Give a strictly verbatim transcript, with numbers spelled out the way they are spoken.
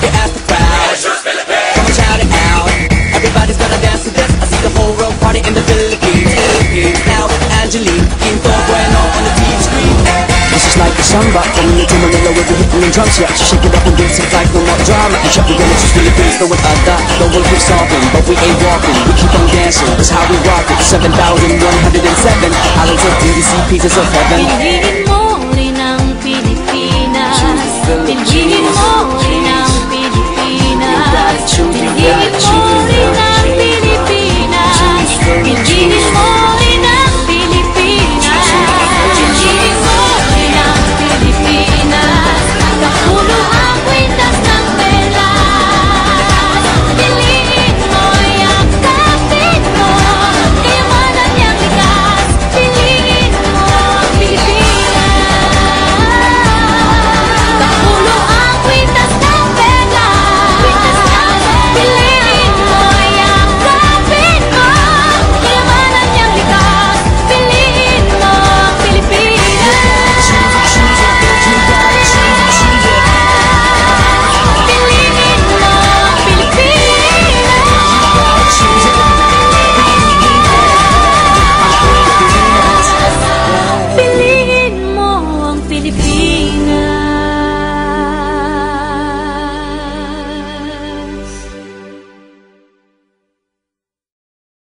you ask the crowd. Come and shout it out. Everybody's gonna dance to this. I see the whole world party in the Philippines. Philippines. Now with Angelique, Quinto Bueno on the T V screen. This is like the samba, coming into Manila with the hitting and drums. Yeah, so shake it up and dance it like no more drama. You shut the gonna choose Philippines, go with a dot. The world keeps solving, but we ain't walking. We keep on dancing, that's how we rock it. seven thousand one hundred seven islands of beauty, see pieces of heaven. Piliin mo rin ang Pilipinas. Piliin mo rin ang